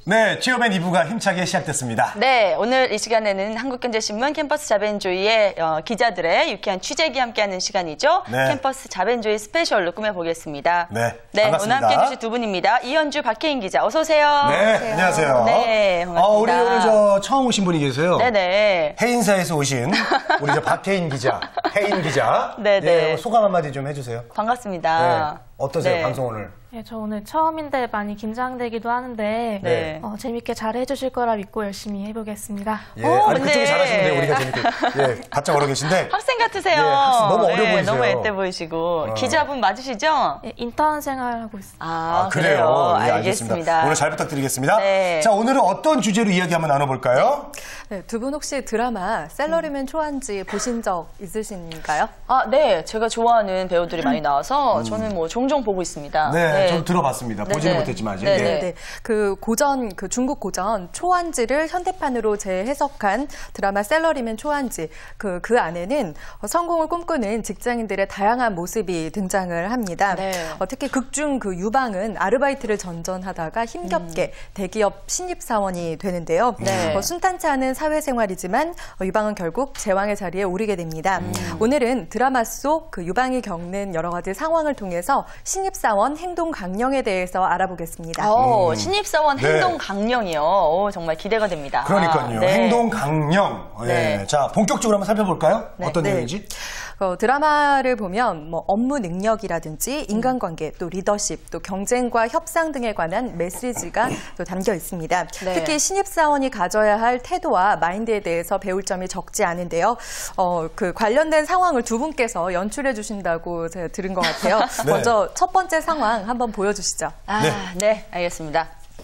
네, 취업엔 2부가 힘차게 시작됐습니다. 네, 오늘 이 시간에는 한국경제신문 캠퍼스 자벤조이의 기자들의 유쾌한 취재기 함께하는 시간이죠. 네. 캠퍼스 자벤조이 스페셜로 꾸며보겠습니다. 네, 네, 반갑습니다. 오늘 함께해 주실 두 분입니다. 이현주, 박혜인 기자, 어서 오세요. 네, 안녕하세요. 네, 반갑습니다. 우리 오늘 처음 오신 분이 계세요. 네네. 해인사에서 오신 우리 박혜인 기자, 혜인 기자. 네네. 예, 소감 한마디 좀 해주세요. 반갑습니다. 네, 어떠세요, 네. 방송 오늘? 네, 저 오늘 처음인데 많이 긴장되기도 하는데 네. 재밌게 잘 해주실 거라 믿고 열심히 해보겠습니다. 예, 아니 근데- 그쪽이 잘하시는데 우리가 재밌게 바짝 걸어 계신데. 학생 같으세요. 예, 학생 너무 어려 보이세요. 너무 앳돼 보이시고. 기자분 맞으시죠? 네, 인턴 생활하고 있습니다. 그래요. 예, 알겠습니다. 오늘 잘 부탁드리겠습니다. 네. 자, 오늘은 어떤 주제로 이야기 한번 나눠볼까요? 네, 두 분 혹시 드라마 셀러리맨 초안지 보신 적 있으신가요? 네. 제가 좋아하는 배우들이 많이 나와서 저는 뭐 종종 보고 있습니다. 네, 좀 들어봤습니다. 네, 보지는 네. 못했지만 아직. 네, 예. 네. 네, 그 중국 고전 초안지를 현대판으로 재해석한 드라마 셀러리맨 초안지. 그 안에는 성공을 꿈꾸는 직장인들의 다양한 모습이 등장을 합니다. 네. 특히 극중 그 유방은 아르바이트를 전전하다가 힘겹게 대기업 신입사원이 되는데요. 네. 순탄치 않은 사회생활이지만 유방은 결국 제왕의 자리에 오르게 됩니다. 오늘은 드라마 속 그 유방이 겪는 여러 가지 상황을 통해서 신입사원 행동 강령에 대해서 알아보겠습니다. 신입사원 네. 행동 강령이요. 정말 기대가 됩니다. 그러니까요. 네. 행동 강령. 네. 예. 자, 본격적으로 한번 살펴볼까요? 어떤 네. 내용인지? 드라마를 보면 뭐 업무 능력이라든지 인간관계, 또 리더십, 또 경쟁과 협상 등에 관한 메시지가 또 담겨 있습니다. 네. 특히 신입사원이 가져야 할 태도와 마인드에 대해서 배울 점이 적지 않은데요. 그 관련된 상황을 두 분께서 연출해 주신다고 제가 들은 것 같아요. 네. 먼저 첫 번째 상황 한번 보여주시죠. 네, 알겠습니다.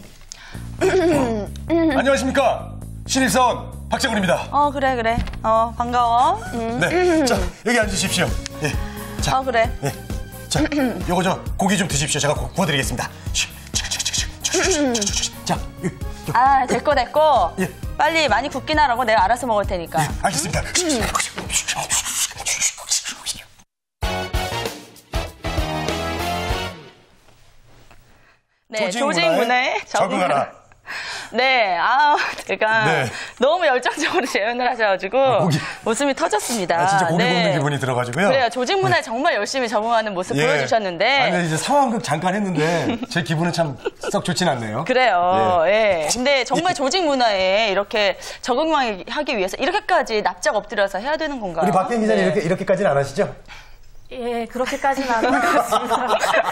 안녕하십니까. 신입사원 박재곤입니다. 그래. 반가워. 네. 자, 여기 앉으십시오. 예. 자, 그래. 예. 자, 요거 고기 좀 드십시오. 제가 구워드리겠습니다. 자, 됐고. 예. 빨리 많이 굽긴 하라고 내가 알아서 먹을 테니까. 예, 알겠습니다. 네, 조직 조직 문화에 문화에 적응하라. 네, 제가 네. 너무 열정적으로 재연을 하셔가지고 웃음이 터졌습니다. 진짜 고기 굽는 네. 기분이 들어가지고요. 그래요. 조직 문화에 정말 열심히 적응하는 모습 예. 보여주셨는데. 아니, 이제 상황극 잠깐 했는데 제 기분은 참 썩 좋진 않네요. 그래요. 예. 근데 정말 조직 문화에 이렇게 적응하기 위해서 이렇게까지 납작 엎드려서 해야 되는 건가요? 우리 박혜인 기자님 네. 이렇게까지는 안 하시죠? 예, 그렇게까지는 안 한 것 같습니다.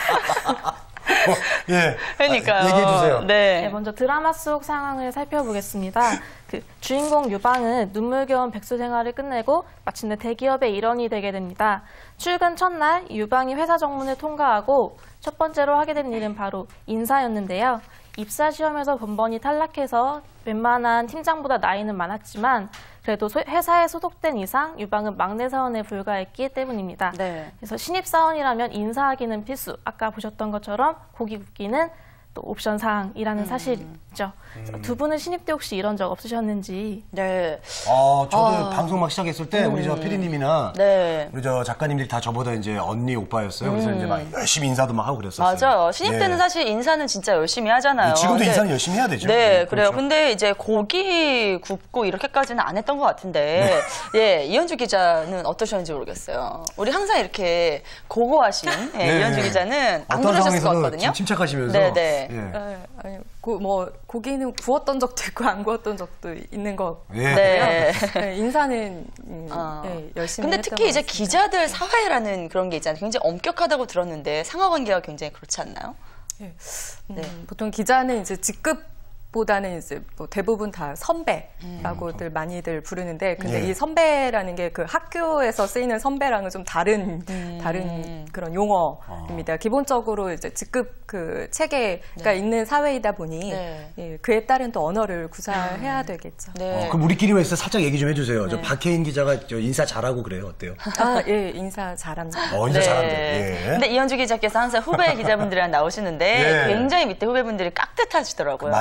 예. 그러니까요. 얘기해 주세요. 네, 먼저 드라마 속 상황을 살펴보겠습니다. 그 주인공 유방은 눈물겨운 백수 생활을 끝내고 마침내 대기업의 일원이 되게 됩니다. 출근 첫날 유방이 회사 정문을 통과하고 첫 번째로 하게 된 일은 바로 인사였는데요. 입사 시험에서 번번이 탈락해서 웬만한 팀장보다 나이는 많았지만 그래도 회사에 소속된 이상 유방은 막내 사원에 불과했기 때문입니다. 네. 그래서 신입사원이라면 인사하기는 필수. 아까 보셨던 것처럼 고기 굽기는 또 옵션 사항이라는 사실이죠. 두 분은 신입 때 혹시 이런 적 없으셨는지? 네. 저도 방송 막 시작했을 때 우리 피디님이나 네. 우리 작가님들이 다 저보다 이제 언니 오빠였어요. 그래서 이제 막 열심히 인사도 막 하고 그랬었어요. 맞아요. 신입 때는 예. 사실 인사는 진짜 열심히 하잖아요. 지금도 근데- 인사는 열심히 해야 되죠. 네, 그래요. 그렇죠. 근데 이제 고기 굽고 이렇게까지는 안 했던 것 같은데, 예, 이현주 기자는 어떠셨는지 모르겠어요. 우리 항상 이렇게 고고하신 네. 이현주 기자는 안 어떤 그러셨을 것 상황에서는 같거든요. 침착하시면서 네네. 예. 아니, 고기는 구웠던 적도 있고 안 구웠던 적도 있는 것 예. 네. 네, 인사는 열심히 근데 했던 특히 것 이제 같습니다. 기자들 사회라는 그런 게 있잖아요. 굉장히 엄격하다고 들었는데 상하관계가 굉장히 그렇지 않나요? 네. 보통 기자는 이제 직급보다는 이제 뭐 대부분 다 선배라고들 많이들 부르는데 근데 네. 이 선배라는 게 그 학교에서 쓰이는 선배랑은 좀 다른 그런 용어입니다. 기본적으로 이제 직급 그 체계가 있는 사회이다 보니 네. 예, 그에 따른 또 언어를 구사해야 되겠죠. 네. 그럼 우리끼리만 있어 살짝 얘기 좀 해주세요. 저 박혜인 기자가 인사 잘하고 그래요. 어때요? 예, 인사 잘합니다. 인사 잘한대. 예. 근데 이현주 기자께서 항상 후배 기자분들이랑 나오시는데 예. 굉장히 밑에 후배분들이 깍듯하시더라고요. 맞아요. 네.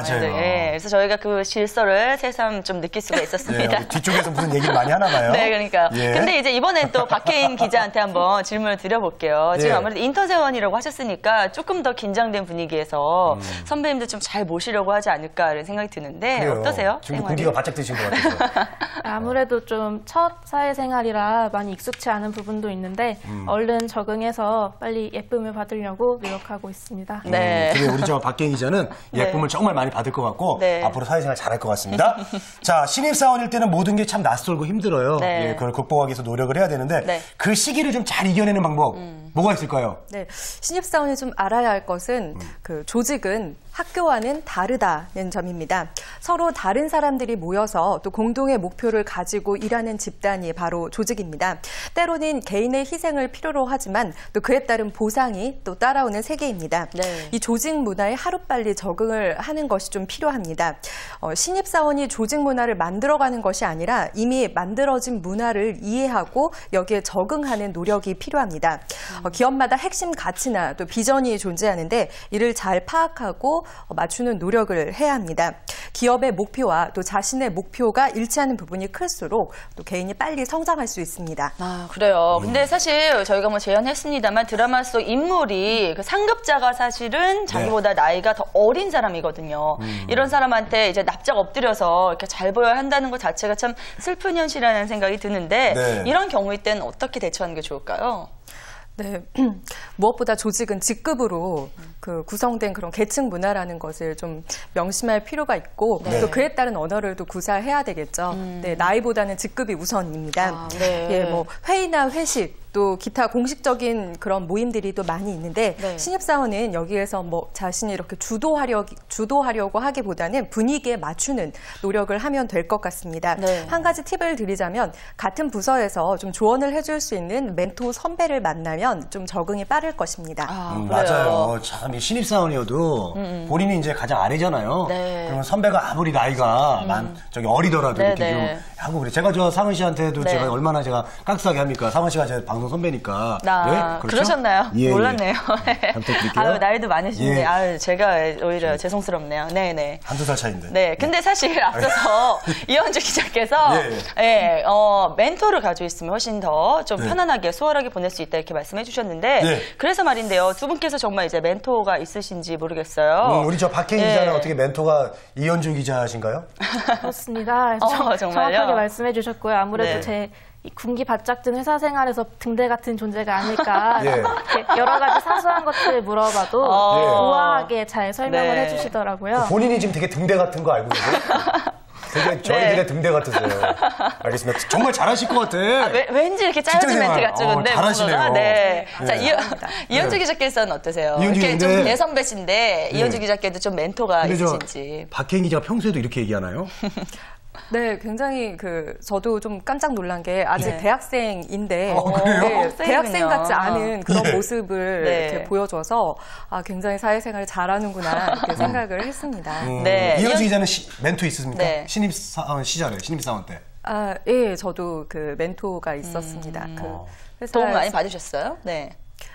네, 그래서 저희가 그 질서를 새삼 좀 느낄 수가 있었습니다. 네, 뒤쪽에서 무슨 얘기를 많이 하나 봐요. 네, 그러니까. 예. 근데 이제 이번엔 또 박혜인 기자한테 한번 질문을 드려볼게요. 지금 예. 아무래도 인턴세원이라고 하셨으니까 조금 더 긴장된 분위기에서 선배님들 좀 잘 모시려고 하지 않을까라는 생각이 드는데 그래요. 어떠세요? 지금 생활이? 공기가 바짝 드신 것 같아서. 아무래도 좀 첫 사회생활이라 많이 익숙치 않은 부분도 있는데 얼른 적응해서 빨리 예쁨을 받으려고 노력하고 있습니다. 네. 그래 우리 저 박경 기자는 예쁨을 정말 많이 받을 것 같고 네. 앞으로 사회생활 잘할 것 같습니다. 자, 신입사원일 때는 모든 게 참 낯설고 힘들어요. 네. 예, 그걸 극복하기 위해서 노력을 해야 되는데 네. 그 시기를 좀 잘 이겨내는 방법 뭐가 있을까요? 네, 신입사원이 좀 알아야 할 것은 그 조직은 학교와는 다르다는 점입니다. 서로 다른 사람들이 모여서 또 공동의 목표를 가지고 일하는 집단이 바로 조직입니다. 때로는 개인의 희생을 필요로 하지만 또 그에 따른 보상이 또 따라오는 세계입니다. 네. 이 조직 문화에 하루빨리 적응을 하는 것이 좀 필요합니다. 신입사원이 조직 문화를 만들어가는 것이 아니라 이미 만들어진 문화를 이해하고 여기에 적응하는 노력이 필요합니다. 기업마다 핵심 가치나 또 비전이 존재하는데 이를 잘 파악하고 맞추는 노력을 해야 합니다. 기업의 목표와 또 자신의 목표가 일치하는 부분이 클수록 또 개인이 빨리 성장할 수 있습니다. 아, 그래요. 근데 사실 저희가 뭐 제안했습니다만 드라마 속 인물이 그 상급자가 사실은 자기보다 나이가 더 어린 사람이거든요. 이런 사람한테 이제 납작 엎드려서 이렇게 잘 보여야 한다는 것 자체가 참 슬픈 현실이라는 생각이 드는데 네. 이런 경우일 때는 어떻게 대처하는 게 좋을까요? 네, 무엇보다 조직은 직급으로 그 구성된 그런 계층 문화라는 것을 좀 명심할 필요가 있고 네. 또 그에 따른 언어를 또 구사해야 되겠죠. 네, 나이보다는 직급이 우선입니다. 아, 네. 예, 뭐 회의나 회식 또 기타 공식적인 그런 모임들이 또 많이 있는데 네. 신입사원은 여기에서 뭐 자신이 이렇게 주도하려고 하기보다는 분위기에 맞추는 노력을 하면 될 것 같습니다. 네. 한 가지 팁을 드리자면 같은 부서에서 좀 조언을 해줄 수 있는 멘토 선배를 만나면 좀 적응이 빠를 것입니다. 아, 그래요. 맞아요. 참, 이 신입사원이어도 본인이 이제 가장 아래잖아요. 네. 그러면 선배가 아무리 나이가 저기 어리더라도 네, 이렇게 네. 좀 하고 그래. 제가 저 상은 씨한테도 네. 제가 얼마나 제가 깍싸게 합니까? 상은 씨가 제 방송 선배니까. 나 예? 그렇죠? 그러셨나요? 예, 몰랐네요. 잘 부탁드릴게요. 아유, 나이도 많으신데 예. 아유, 제가 오히려 죄송스럽네요. 네네. 한두 살 차이인데. 네, 근데 사실 앞서서 이현주 기자께서 예. 멘토를 가지고 있으면 훨씬 더 좀 네. 편안하게 수월하게 보낼 수 있다 이렇게 말씀해 주셨는데 예. 그래서 말인데요. 두 분께서 정말 이제 멘토가 있으신지 모르겠어요. 우리 저 박혜인 예. 기자는 어떻게 멘토가 이현주 기자신가요? 그렇습니다. 정말요? 정확하게 말씀해 주셨고요. 아무래도 네. 제 이 군기 바짝 든 회사 생활에서 등대 같은 존재가 아닐까. 예. 이렇게 여러 가지 사소한 것들을 물어봐도 우아하게 잘 설명을 네. 해주시더라고요. 본인이 지금 되게 등대 같은 거 알고 계세요? 되게 저희들의 등대 같으세요. 알겠습니다. 정말 잘하실 것 같아. 왠지 이렇게 짜여진 직장생활. 멘트 같죠, 근데 잘하시네요. 뭔가. 네. 네. 자, 이현주 기자께서는 어떠세요? 이현주 이렇게 좀 기자인데- 대선배신데 이현주 기자께도 좀 멘토가 근데 저 있으신지. 박혜인 기자가 평소에도 이렇게 얘기하나요? 네, 굉장히 저도 좀 깜짝 놀란 게 아직 네. 대학생인데 그래요? 네, 대학생 학생이군요. 같지 않은 그런 예. 모습을 네. 이렇게 보여줘서 굉장히 사회생활을 잘하는구나 이렇게 생각을 했습니다. 네. 이현주 기자는 멘토 있으십니까? 네. 신입사원 시절에, 신입사원 때. 예, 저도 그 멘토가 있었습니다. 그 도움 많이 회사에서- 받으셨어요? 네.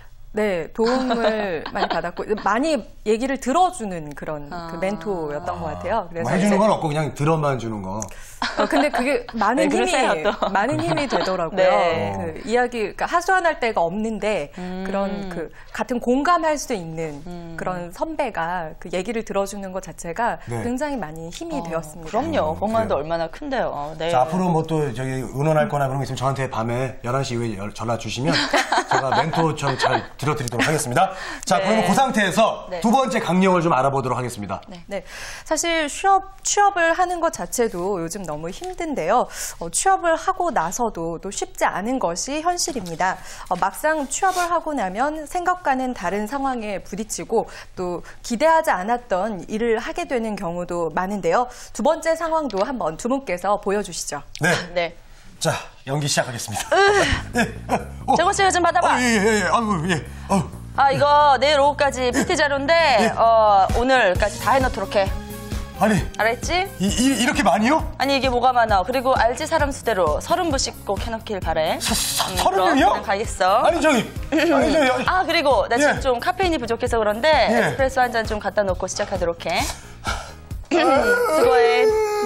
네, 도움을 많이 받았고 많이 얘기를 들어주는 그런 그 멘토였던 것 같아요. 그래서 뭐 해주는 이제- 건 없고 그냥 들어만 주는 거. 근데 그게 많은 왜 그러세요, 힘이 또? 많은 힘이 되더라고요. 네. 그 이야기 그러니까 하소연할 데가 없는데 그런 그 같은 공감할 수 있는 그런 선배가 그 얘기를 들어주는 것 자체가 네. 굉장히 많이 힘이 되었습니다. 그럼요. 그것만도 그래요. 얼마나 큰데요. 네. 자, 앞으로 뭐 또 저기 의논할 거나 그런 거 있으면 저한테 밤에 11시 이후에 전화 주시면 제가 멘토처럼 잘 들어드리도록 하겠습니다. 자, 네. 그러면 그 상태에서 네. 두 번째 강령을 좀 알아보도록 하겠습니다. 네, 사실 취업을 하는 것 자체도 요즘 너무 힘든데요. 취업을 하고 나서도 또 쉽지 않은 것이 현실입니다. 막상 취업을 하고 나면 생각과는 다른 상황에 부딪히고 또 기대하지 않았던 일을 하게 되는 경우도 많은데요. 두 번째 상황도 한번 두 분께서 보여주시죠. 네. 네. 자, 연기 시작하겠습니다. 재건 씨가 좀 받아봐. 예. 아이고, 예. 아, 이거 내일 오후까지 PT 자료인데 오늘까지 다 해놓도록 해. 아니, 알았지? 이렇게 많이요? 아니 이게 뭐가 많아. 그리고 알지 사람 수대로 30부씩 꼭 해놓길 바래. 30명이요? 그럼 가겠어. 아니, 저기. 아 그리고 나 지금 예. 좀 카페인이 부족해서 그런데 예. 에스프레소 한 잔 좀 갖다 놓고 시작하도록 해. 수고해.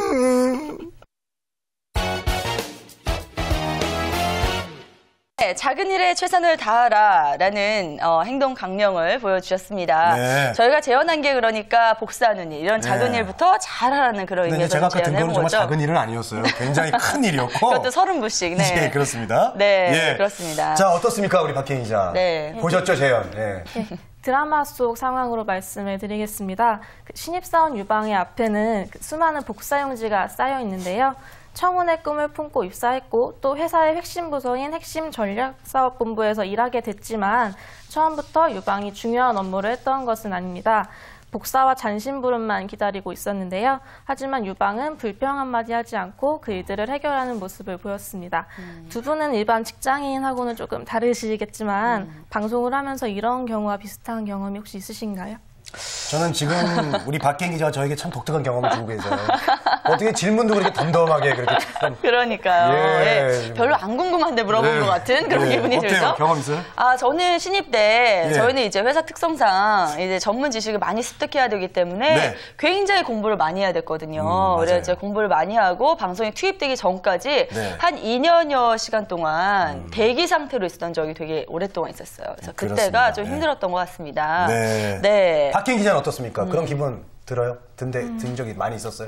네, 작은 일에 최선을 다하라라는 행동 강령을 보여주셨습니다. 네. 저희가 재현한 게 그러니까 복사하는 일, 이런 작은 네. 일부터 잘하라는 그런 근데 의미에서 제가 아까 든 재현해 거는 본 정말 거죠. 작은 일은 아니었어요. 굉장히 큰 일이었고. 그것도 30부씩. 네. 예, 그렇습니다. 네, 그렇습니다. 자, 어떻습니까, 우리 박혜인 기자? 네. 보셨죠, 재현? 네. 드라마 속 상황으로 말씀을 드리겠습니다. 신입사원 유방의 앞에는 수많은 복사용지가 쌓여 있는데요. 청운의 꿈을 품고 입사했고 또 회사의 핵심 부서인 핵심 전략사업본부에서 일하게 됐지만 처음부터 유방이 중요한 업무를 했던 것은 아닙니다. 복사와 잔심부름만 기다리고 있었는데요. 하지만 유방은 불평 한마디 하지 않고 그 일들을 해결하는 모습을 보였습니다. 두 분은 일반 직장인하고는 조금 다르시겠지만 방송을 하면서 이런 경우와 비슷한 경험이 혹시 있으신가요? 저는 지금 우리 박혜인 기자가 저에게 참 독특한 경험을 주고 계세요. 어떻게 질문도 그렇게 덤덤하게 그렇게 참. 그러니까요. 예. 예. 별로 안 궁금한데 물어본 네. 것 같은 그런 네. 기분이 어때요? 들죠. 경험 있어요? 아, 저는 신입 때 예. 저희는 이제 회사 특성상 이제 전문 지식을 많이 습득해야 되기 때문에 네. 굉장히 공부를 많이 해야 됐거든요. 맞아요. 그래서 이제 공부를 많이 하고 방송에 투입되기 전까지 네. 한 2년여 시간 동안 대기 상태로 있었던 적이 되게 오랫동안 있었어요. 그래서 그때가 그렇습니다. 좀 네. 힘들었던 것 같습니다. 네. 네. 박혜인 기자는 어떻습니까? 그런 기분 들어요? 든 적이 많이 있었어요?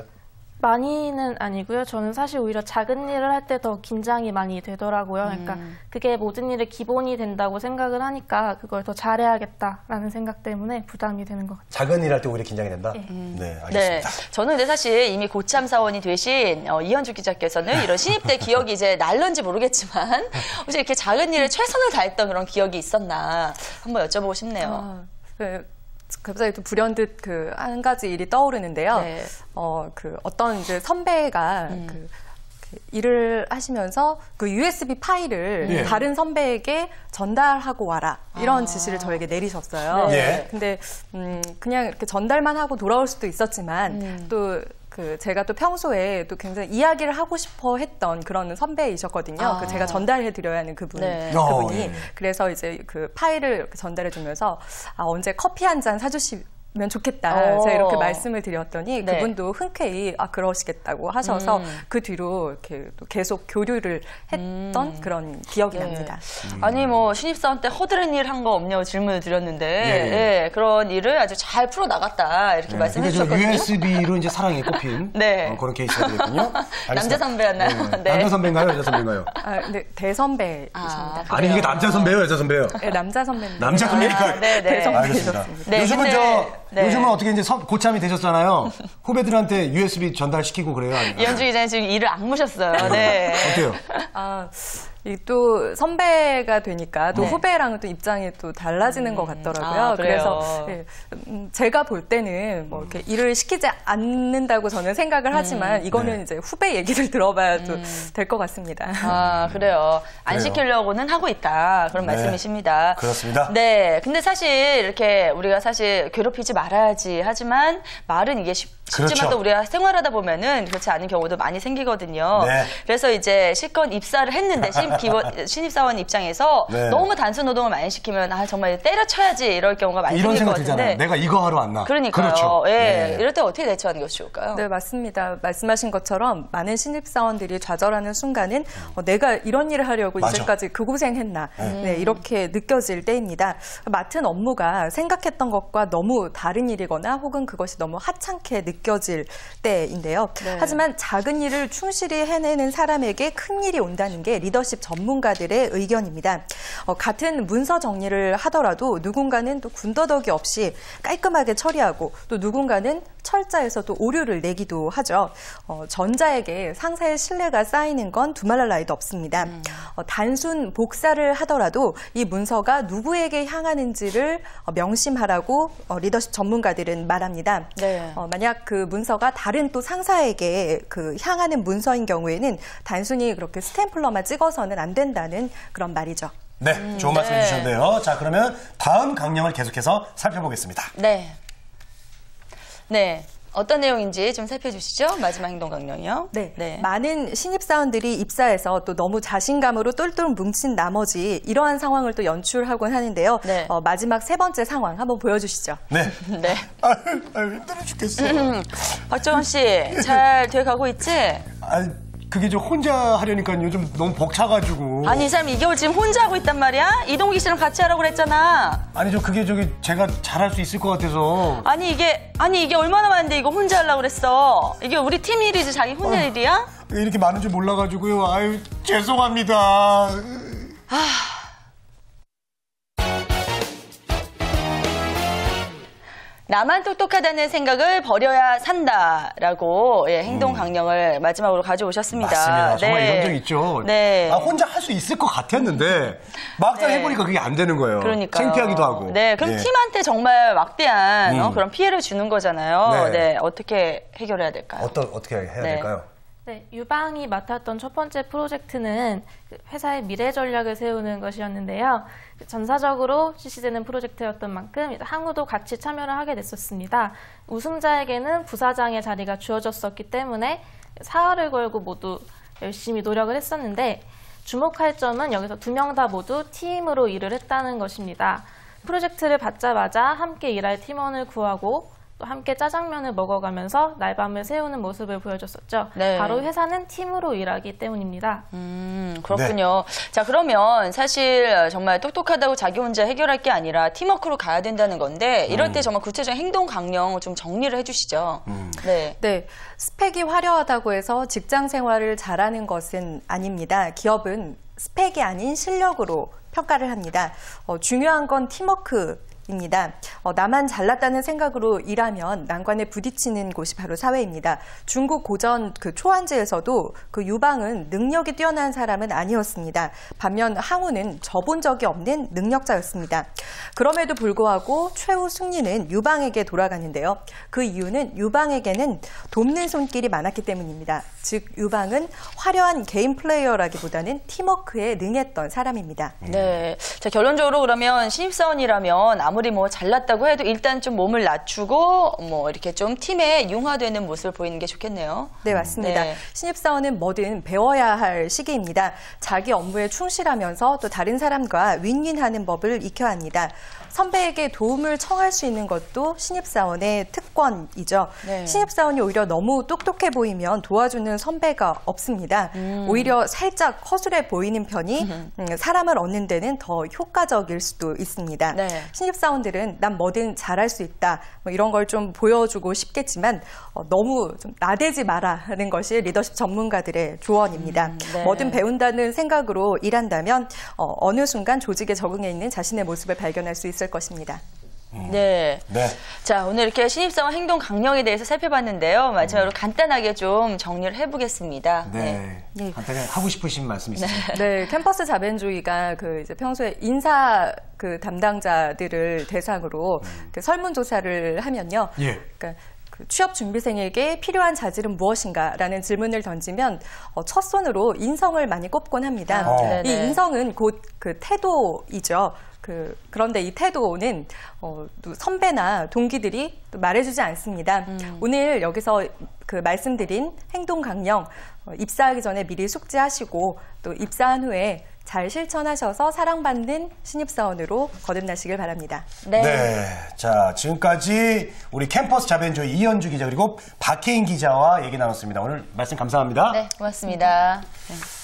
많이는 아니고요. 저는 사실 오히려 작은 일을 할 때 더 긴장이 많이 되더라고요. 그러니까 그게 모든 일의 기본이 된다고 생각을 하니까 그걸 더 잘해야겠다라는 생각 때문에 부담이 되는 것 같아요. 작은 일 할 때 오히려 긴장이 된다? 네, 네, 알겠습니다. 저는 근데 사실 이미 고참 사원이 되신 이현주 기자께서는 이런 신입 때 기억이 이제 날런지 모르겠지만 혹시 이렇게 작은 일에 최선을 다했던 그런 기억이 있었나 한번 여쭤보고 싶네요. 갑자기 또 불현듯 그 한 가지 일이 떠오르는데요. 네. 어떤 이제 선배가 그 일을 하시면서 그 USB 파일을 예. 다른 선배에게 전달하고 와라 이런 지시를 저에게 내리셨어요. 네. 예. 근데 그냥 이렇게 전달만 하고 돌아올 수도 있었지만 또 제가 또 평소에 또 굉장히 이야기를 하고 싶어 했던 그런 선배이셨거든요. 그 제가 전달해 드려야 하는 그분이. 네. 그분이. 예. 그래서 이제 그 파일을 이렇게 전달해 주면서 언제 커피 한 잔 사주시면 좋겠다. 제가 이렇게 말씀을 드렸더니 네. 그분도 흔쾌히 그러시겠다고 하셔서 그 뒤로 이렇게 또 계속 교류를 했던 그런 기억이 납니다. 아니 뭐 신입사원 때 허드렛 일 한 거 없냐고 질문을 드렸는데 예. 예, 그런 일을 아주 잘 풀어 나갔다 이렇게 말씀해 근데 저 주셨거든요. USB로 이제 사랑에 꼽힌 네. 그런 케이스가 되겠군요. 남자 선배였나요? 네. 남자 선배인가요? 여자 선배인가요? 근데 대선배이십니다. 아니 이게 남자 선배예요? 여자 선배예요? 네, 남자 선배입니다. 남자 선배니까. 네, 네. 알겠습니다. 대선배이셨습니다. 네, 요즘은 근데- 네. 요즘은 어떻게 이제 고참이 되셨잖아요. 후배들한테 USB 전달시키고 그래요? 아니면? 이현주 기자는 지금 일을 악무셨어요. 네. 어때요? 이 또 선배가 되니까 또 네. 후배랑은 또 입장이 또 달라지는 것 같더라고요. 아, 그래요? 그래서 제가 볼 때는 뭐 이렇게 일을 시키지 않는다고 저는 생각을 하지만 이거는 네. 이제 후배 얘기를 들어봐야 또 될 것 같습니다. 아, 그래요. 안 그래요. 시키려고는 하고 있다. 그런 네. 말씀이십니다. 그렇습니다. 네. 근데 사실 이렇게 우리가 사실 괴롭히지 말아야지 하지만 말은 이게 쉽지만 그렇죠. 또 우리가 생활하다 보면은 그렇지 않은 경우도 많이 생기거든요. 네. 그래서 이제 실컷 입사를 했는데 신입사원 입장에서 네. 너무 단순 노동을 많이 시키면 정말 때려쳐야지 이럴 경우가 많이 이런 생길 것 생각 들잖아요. 같은데. 내가 이거 하러 왔나? 그러니까요. 그렇죠. 예. 네. 이럴 때 어떻게 대처하는 것이 좋을까요? 네, 맞습니다. 말씀하신 것처럼 많은 신입사원들이 좌절하는 순간은 내가 이런 일을 하려고 맞아. 이제까지 그 고생했나 네, 이렇게 느껴질 때입니다. 맡은 업무가 생각했던 것과 너무 다른 일이거나 혹은 그것이 너무 하찮게 느껴질 때인데요. 네. 하지만 작은 일을 충실히 해내는 사람에게 큰 일이 온다는 게 리더십 전문가들의 의견입니다. 같은 문서 정리를 하더라도 누군가는 또 군더더기 없이 깔끔하게 처리하고 또 누군가는 철자에서 또 오류를 내기도 하죠. 전자에게 상사의 신뢰가 쌓이는 건 두말할 나위도 없습니다. 단순 복사를 하더라도 이 문서가 누구에게 향하는지를 명심하라고 리더십 전문가들은 말합니다. 네. 만약 그 문서가 다른 또 상사에게 그 향하는 문서인 경우에는 단순히 그렇게 스탬플러만 찍어서는 안 된다는 그런 말이죠. 네, 좋은 말씀 해주셨는데요. 자, 그러면 다음 강령을 계속해서 살펴보겠습니다. 네. 네. 어떤 내용인지 좀 살펴주시죠. 마지막 행동 강령이요. 네. 많은 신입사원들이 입사해서 또 너무 자신감으로 똘똘 뭉친 나머지 이러한 상황을 또 연출하곤 하는데요. 네. 마지막 세 번째 상황 한번 보여주시죠. 네. 네. 아유, 힘들어 죽겠어. 박정원 씨, 잘 돼가고 있지? 아니, 그게 저 혼자 하려니까 요즘 너무 벅차가지고. 아니, 이 사람 2개월 지금 혼자 하고 있단 말이야? 이동기 씨랑 같이 하라고 그랬잖아. 아니, 그게 제가 잘할 수 있을 것 같아서. 아니, 이게 얼마나 많은데 이거 혼자 하려고 그랬어? 이게 우리 팀 일이지 자기 혼자 일이야? 이렇게 많은 줄 몰라가지고요. 아유, 죄송합니다. 나만 똑똑하다는 생각을 버려야 산다라고 행동 강령을 마지막으로 가져오셨습니다. 맞습니다. 정말 네. 이런 적 있죠. 네. 혼자 할 수 있을 것 같았는데 막상 네. 해보니까 그게 안 되는 거예요. 그러니까요. 창피하기도 하고. 네, 그럼 팀한테 정말 막대한 그런 피해를 주는 거잖아요. 네. 네, 어떻게 해결해야 될까요? 어떻게 해야 네. 될까요? 네, 유방이 맡았던 첫 번째 프로젝트는 회사의 미래 전략을 세우는 것이었는데요. 전사적으로 실시되는 프로젝트였던 만큼 항우도 같이 참여를 하게 됐었습니다. 우승자에게는 부사장의 자리가 주어졌었기 때문에 사활을 걸고 모두 열심히 노력을 했었는데 주목할 점은 여기서 2명 다 모두 팀으로 일을 했다는 것입니다. 프로젝트를 받자마자 함께 일할 팀원을 구하고 또 함께 짜장면을 먹어가면서 날밤을 새우는 모습을 보여줬었죠. 네. 바로 회사는 팀으로 일하기 때문입니다. 그렇군요. 네. 자, 그러면 사실 정말 똑똑하다고 자기 혼자 해결할 게 아니라 팀워크로 가야 된다는 건데 이럴 때 정말 구체적인 행동 강령을 좀 정리를 해주시죠. 네. 네, 스펙이 화려하다고 해서 직장 생활을 잘하는 것은 아닙니다. 기업은 스펙이 아닌 실력으로 평가를 합니다. 중요한 건 팀워크입니다. 나만 잘났다는 생각으로 일하면 난관에 부딪히는 곳이 바로 사회입니다. 중국 고전 초안지에서도 유방은 능력이 뛰어난 사람은 아니었습니다. 반면 항우는 져본 적이 없는 능력자였습니다. 그럼에도 불구하고 최후 승리는 유방에게 돌아가는데요. 그 이유는 유방에게는 돕는 손길이 많았기 때문입니다. 즉 유방은 화려한 개인 플레이어라기보다는 팀워크에 능했던 사람입니다. 네. 자, 결론적으로 그러면 신입사원이라면 아무리 잘났다고 해도 일단 좀 몸을 낮추고 이렇게 좀 팀에 융화되는 모습을 보이는 게 좋겠네요. 네, 맞습니다. 네. 신입사원은 뭐든 배워야 할 시기입니다. 자기 업무에 충실하면서 또 다른 사람과 윈윈하는 법을 익혀야 합니다. 선배에게 도움을 청할 수 있는 것도 신입사원의 특권이죠. 네. 신입사원이 오히려 너무 똑똑해 보이면 도와주는 선배가 없습니다. 오히려 살짝 허술해 보이는 편이 사람을 얻는 데는 더 효과적일 수도 있습니다. 네. 신입사원들은 난 뭐든 잘할 수 있다 이런 걸 좀 보여주고 싶겠지만 너무 좀 나대지 마라는 것이 리더십 전문가들의 조언입니다. 네. 뭐든 배운다는 생각으로 일한다면 어느 순간 조직에 적응해 있는 자신의 모습을 발견할 수 있을 것입니다. 네. 네. 자, 오늘 이렇게 신입사원 행동 강령에 대해서 살펴봤는데요. 마지막으로 간단하게 좀 정리를 해보겠습니다. 네. 네. 간단히 하고 싶으신 말씀 있으세요? 네, 캠퍼스 자본주의가 이제 평소에 인사 담당자들을 대상으로 설문조사를 하면요. 예. 그러니까 취업 준비생에게 필요한 자질은 무엇인가라는 질문을 던지면 첫 손으로 인성을 많이 꼽곤 합니다. 이 인성은 곧 태도이죠. 그런데 이 태도는 선배나 동기들이 또 말해주지 않습니다. 오늘 여기서 말씀드린 행동 강령 입사하기 전에 미리 숙지하시고 또 입사한 후에 잘 실천하셔서 사랑받는 신입사원으로 거듭나시길 바랍니다. 네. 네. 자, 지금까지 우리 캠퍼스 자벤조의 이현주 기자 그리고 박혜인 기자와 얘기 나눴습니다. 오늘 말씀 감사합니다. 네, 고맙습니다. 네.